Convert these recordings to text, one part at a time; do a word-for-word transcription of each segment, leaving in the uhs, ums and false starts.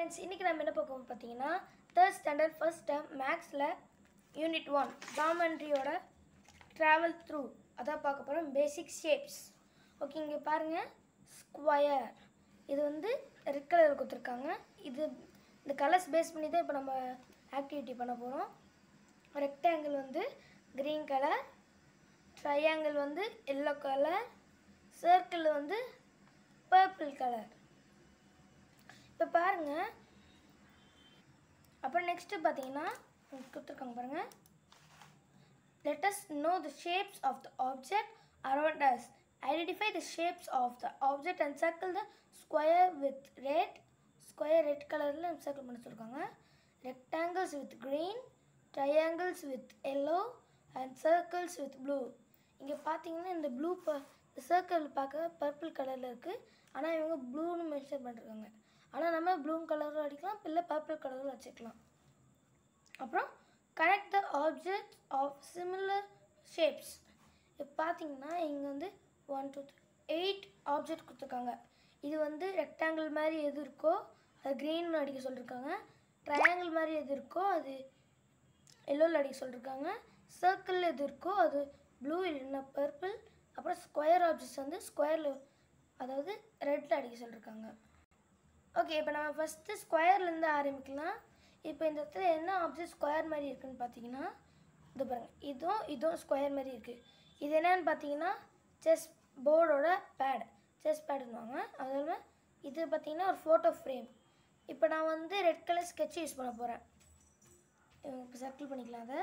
Friends, இன்றைக்கி நம்ம என்ன பார்க்க போகிறோம் பார்த்தீங்கன்னா தேர்ட் ஸ்டாண்டர்ட் ஃபர்ஸ்ட் டேர்ம் மேக்ஸில் யூனிட் ஒன் ஜாமெண்ட்ரியோட ட்ராவல் த்ரூ அதான் பார்க்க போகிறோம். Basic shapes. ஓகே, இங்கே பாருங்கள், ஸ்கொயர் இது வந்து ரெட் கலர் கொடுத்துருக்காங்க. இது இந்த கலர்ஸ் பேஸ் பண்ணி தான் இப்போ நம்ம ஆக்டிவிட்டி பண்ண போகிறோம். ரெக்டாங்கிள் வந்து க்ரீன் கலர், ட்ரையாங்கிள் வந்து எல்லோ கலர், சர்க்கிள் வந்து பர்பிள் கலர். இப்போ பாருங்கள், அப்புறம் நெக்ஸ்ட்டு பார்த்தீங்கன்னா கொடுத்துருக்காங்க பாருங்கள். Let us know the shapes of the object around us. Identify the shapes of the object and circle the square with red. Square red கலரில் circle பண்ண சொல்லியிருக்காங்க. Rectangles with green, triangles with yellow and circles with blue. இங்கே பார்த்தீங்கன்னா இந்த blue ப இந்த circle பார்க்க purple கலரில் இருக்குது, ஆனால் இவங்க ப்ளூன்னு மென்ஷன் பண்ணிருக்காங்க. ஆனால் நம்ம ப்ளூ கலரில் அடிக்கலாம், இல்லை பர்பிள் கலரில் வச்சுக்கலாம். அப்புறம் connect the object of similar shapes. இப்போ பார்த்தீங்கன்னா இங்கே வந்து one two three eight object கொடுத்துருக்காங்க. இது வந்து ரெக்டாங்கிள் மாதிரி எது இருக்கோ அது க்ரீன்னு அடிக்க சொல்லியிருக்காங்க. ட்ரையாங்கிள் மாதிரி எது இருக்கோ அது எல்லோவில் அடிக்க சொல்லியிருக்காங்க. சர்க்கிள் எது இருக்கோ அது ப்ளூ இல்லைன்னா பர்பிள். அப்புறம் ஸ்கொயர் ஆப்ஜெக்ட்ஸ் வந்து ஸ்கொயரில் அதாவது ரெட்டில் அடிக்க சொல்லியிருக்காங்க. ஓகே, இப்போ நம்ம ஃபஸ்ட்டு ஸ்கொயர்லேருந்து ஆரம்பிக்கலாம். இப்போ இந்த இடத்துல என்ன ஆப்ஜெக்ட் ஸ்கொயர் மாதிரி இருக்குதுன்னு பார்த்தீங்கன்னா இது பாருங்கள், இதுவும் இதுவும் ஸ்கொயர் மாதிரி இருக்குது. இது என்னன்னு பார்த்தீங்கன்னா செஸ் போர்டோட பேட், செஸ் பேடுன்னுவாங்க. அதில் இது பார்த்தீங்கன்னா ஒரு ஃபோட்டோ ஃப்ரேம். இப்போ நான் வந்து ரெட் கலர் ஸ்கெட்ச் யூஸ் பண்ண போகிறேன். இப்போ சர்க்கிள் பண்ணிக்கலாம். அதை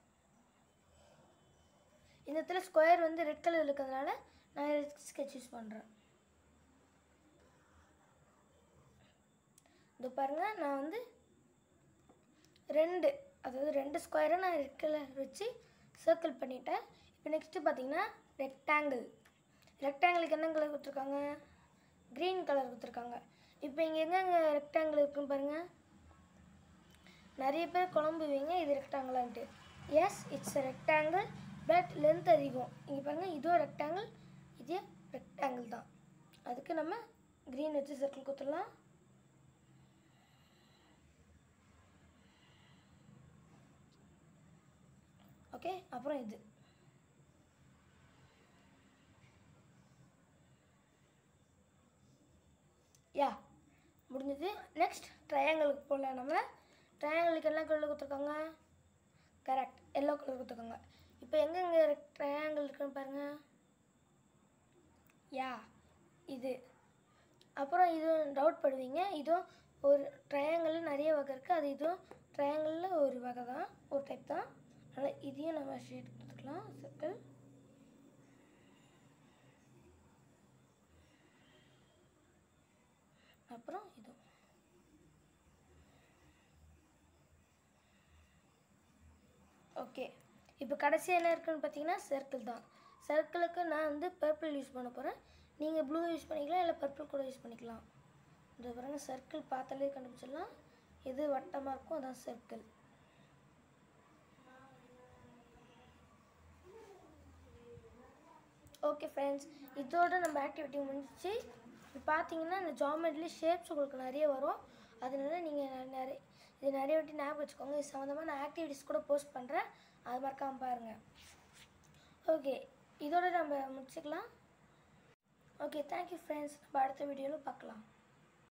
இந்த இடத்துல ஸ்கொயர் வந்து ரெட் கலர் இருக்கிறதுனால நான் ரெட் ஸ்கெட்ச் யூஸ் பண்ணுறேன். இது பாருங்கள், நான் வந்து ரெண்டு அதாவது ரெண்டு ஸ்கொயரை நான் ரெட் கலர் வச்சு சர்க்கிள் பண்ணிட்டேன். இப்போ நெக்ஸ்ட்டு பார்த்தீங்கன்னா ரெக்டாங்கிள். ரெக்டாங்கிளுக்கு என்ன கலர் கொடுத்துருக்காங்க? க்ரீன் கலர் கொடுத்துருக்காங்க. இப்போ இங்கே எங்கெங்கே ரெக்டாங்கிள் இருக்குன்னு பாருங்கள். நிறைய பேர் குழம்புவீங்க இது ரெக்டாங்கிளான்ட்டு. Yes, it's rectangle, but length அதிகம். இங்கே பாருங்கள், இதுவும் ரெக்டாங்கிள், இதே ரெக்டாங்கிள் தான். அதுக்கு நம்ம க்ரீன் வச்சு சர்க்கிள் கொடுத்துடலாம். ஓகே, அப்புறம் இது யா முடிஞ்சது. நெக்ஸ்ட் ட்ரையாங்கிளுக்கு போகலாம். நம்ம ட்ரையாங்கிளுக்கு என்ன கலர் கொடுத்துருக்காங்க? கரெக்ட், எல்லோ கலர் கொடுத்துருக்காங்க. இப்போ எங்கெங்கே ட்ரையாங்கிள் இருக்குன்னு பாருங்கள். யா இது. அப்புறம் இதுவும் டவுட் படுவீங்க, இதுவும் ஒரு ட்ரையாங்கிள் நிறைய வகை இருக்குது, அது இதுவும் ட்ரையாங்கிளில் ஒரு வகை தான், ஒரு டைப் தான். அதனால் இதையும் நம்ம ஷேட் கொடுத்துக்கலாம். சர்க்கிள். அப்புறம் இது. ஓகே, இப்போ கடைசி என்ன இருக்குன்னு பார்த்தீங்கன்னா சர்க்கிள் தான். சர்க்கிளுக்கு நான் வந்து பர்பிள் யூஸ் பண்ண போகிறேன். நீங்கள் ப்ளூ யூஸ் பண்ணிக்கலாம், இல்லை பர்பிள் கூட யூஸ் பண்ணிக்கலாம். இந்த பாருங்க, சர்க்கிள் பார்த்தாலே கண்டுபிடிச்சிடலாம். எது வட்டமாக இருக்கும் அதான் சர்க்கிள். ஓகே ஃப்ரெண்ட்ஸ், இதோட நம்ம ஆக்டிவிட்டி முடிஞ்சிச்சு. இப்போ பார்த்தீங்கன்னா இந்த ஜாமெட்ரி ஷேப்ஸ் உங்களுக்கு நிறைய வரும். அதனால நீங்கள் நிறைய இது நிறைய வாட்டி ஞாபகம் வச்சுக்கோங்க. இது சம்மந்தமாக நான் ஆக்டிவிட்டிஸ் கூட போஸ்ட் பண்ணுறேன், அது மறக்காமல் பாருங்கள். ஓகே, இதோட நம்ம முடிச்சுக்கலாம். Okay, thank you friends. நம்ம அடுத்த வீடியோவில் பார்க்கலாம்.